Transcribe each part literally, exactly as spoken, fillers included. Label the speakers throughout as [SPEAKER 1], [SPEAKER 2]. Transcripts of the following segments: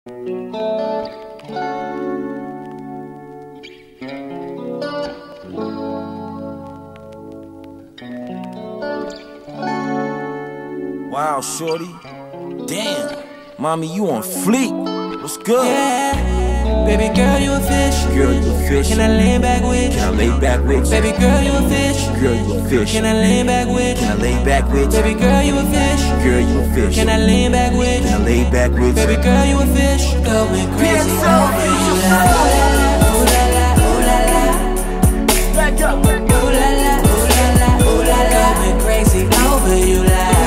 [SPEAKER 1] Wow, shorty. Damn. Mommy, you on fleek. What's good?
[SPEAKER 2] Yeah. Baby girl, you a fish.
[SPEAKER 1] Girl, you a fish.
[SPEAKER 2] Can I lay back with you?
[SPEAKER 1] Can I lay back with you?
[SPEAKER 2] Baby girl, you a fish.
[SPEAKER 1] Girl, you a fish.
[SPEAKER 2] Can I lay back with you?
[SPEAKER 1] Can I lay back with you?
[SPEAKER 2] Baby girl, you a fish.
[SPEAKER 1] Girl, you a fish.
[SPEAKER 2] Can I lay back with you?
[SPEAKER 1] Can I lay back with you?
[SPEAKER 2] Baby girl, you a fish. Going crazy over you. Ooh la la, ooh la la.
[SPEAKER 1] Back up.
[SPEAKER 2] Ooh la la, ooh la la, ooh la la. Going crazy over you.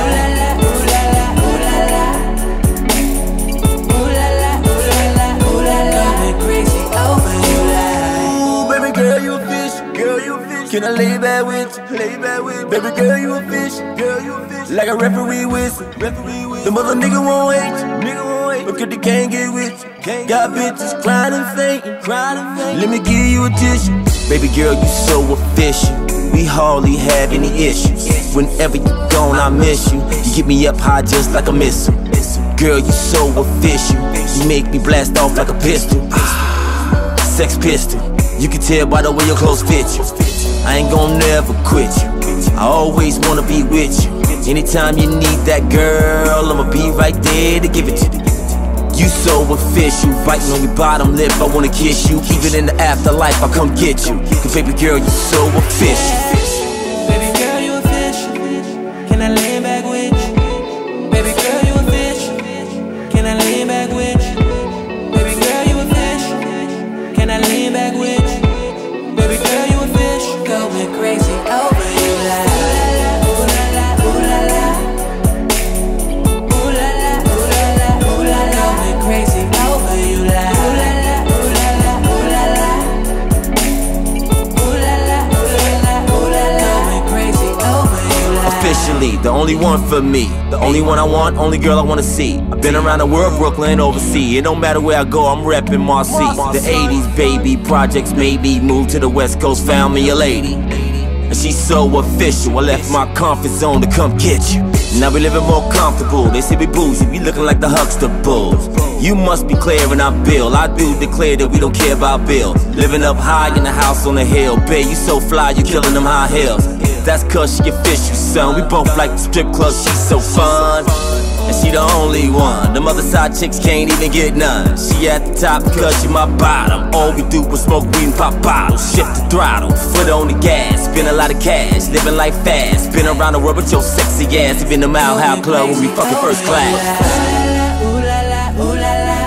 [SPEAKER 1] Can I lay back with you? Lay back with you. Baby girl, you a fish. Girl, you a fish. Like a referee whistle. Referee whistle. The mother nigga won't hate you. Nigga won't hate you. Because they can't get with you. Can't Got bitches crying and fainting. Crying and fainting. Let me give you a tissue. Baby girl, you so official. We hardly have any issues. Whenever you gone, I miss you. You get me up high just like a missile. Girl, you so official. You make me blast off like a pistol. Sex pistol. You can tell by the way your clothes fit you. I ain't gon' never quit you. I always wanna be with you. Anytime you need that girl, I'ma be right there to give it to you. You so official, biting on your bottom lip, I wanna kiss you. Even in the afterlife, I'll come get you. Cause baby girl, you so official.
[SPEAKER 2] Baby girl, you a fish. Can I lay back with you? Baby girl, you a fish. Can I lay back with you? Baby girl, you a fish. Can I lay back with you? Baby girl, you a fish. Going crazy over you. La la, ooh la la, ooh la la. Ooh la la, ooh la la, ooh la la. Going crazy over you. La ooh la la, ooh la la, ooh la la. Ooh la la, ooh la la, ooh la la. Going crazy over you. La.
[SPEAKER 1] Officially, the only one for me. The only one I want, only girl I wanna see. I've been around the world, Brooklyn, overseas. It don't matter where I go, I'm reppin' Marcy. The eighties, baby, projects maybe. Moved to the West Coast, found me a lady. And she's so official, I left my comfort zone to come get you. Now we living more comfortable, they say we boozy, we looking like the Huxtables. You must be clearing our bill, I do declare that we don't care about bills. Living up high in the house on the hill, babe, you so fly, you killing them high hills. That's cause she official, son, we both like the strip club, she's so fun. And she the only one, them other side chicks can't even get none. She at the top cause she my bottom. All we do was smoke weed and pop bottles. Shift the throttle, foot on the gas. Spend a lot of cash, living life fast. Been around the world with your sexy ass. Even the Mile High Club when we fucking first class.
[SPEAKER 2] Ooh la la, ooh la la.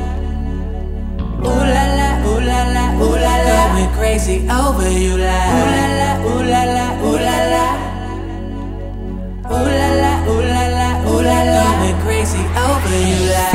[SPEAKER 2] Ooh la la, ooh la la, ooh la la. Going crazy over you. La ooh la la, ooh la la, ooh la la. Ooh la la, ooh la la, ooh la la. Going crazy over you. La